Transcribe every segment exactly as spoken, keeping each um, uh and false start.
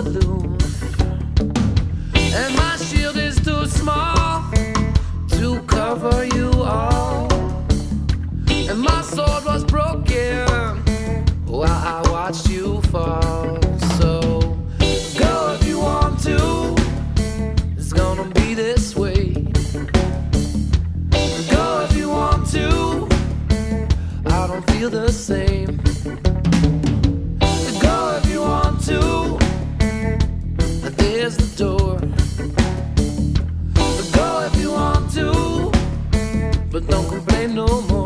aloof, and my shield is too small to cover you all, and my sword was broken while I watched you fall. So go if you want to, it's gonna be this way. Go if you want to, I don't feel the same. Go if you want to, there's the door. Go if you want to, but don't complain no more.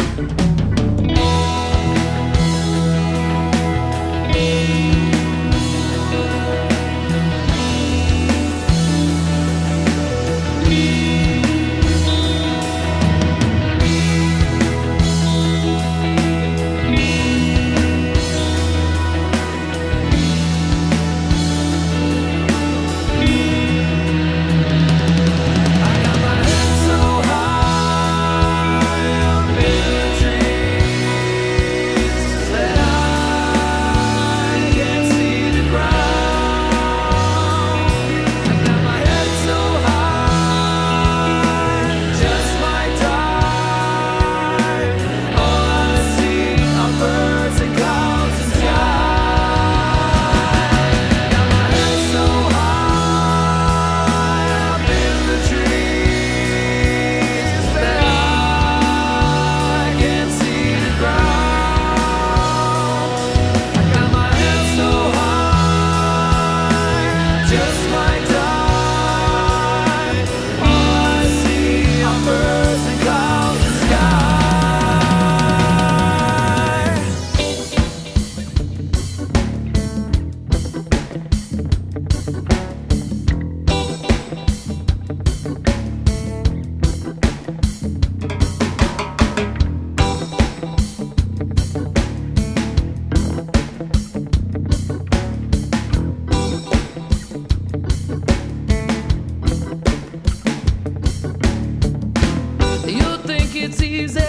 It's easy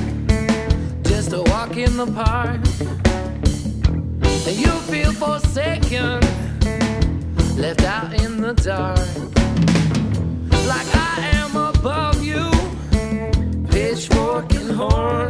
just to walk in the park, and you feel forsaken, left out in the dark, like I am above you, pitchfork and horn.